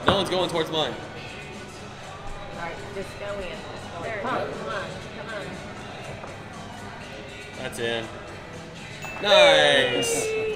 No one's going towards mine. Alright, just go in. Just go in. Come on, come on. That's in. Nice.